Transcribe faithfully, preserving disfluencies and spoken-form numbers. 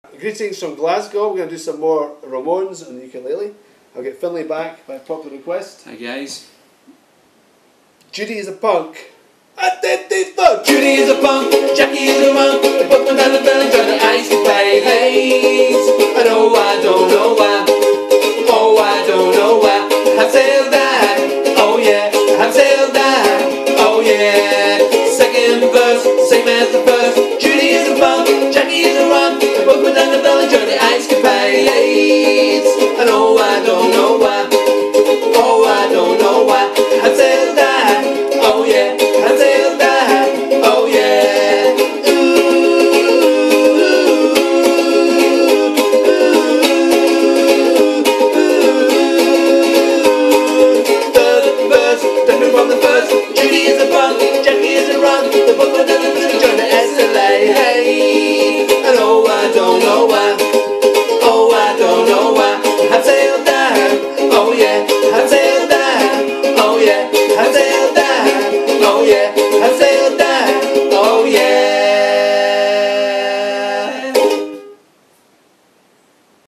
Greetings from Glasgow. We're going to do some more Ramones on the ukulele. I'll get Finlay back by popular request. Hi guys. Judy is a punk. Identify! Judy is a punk, Jackie is a monk. They both went down the bell and joined the ice to play.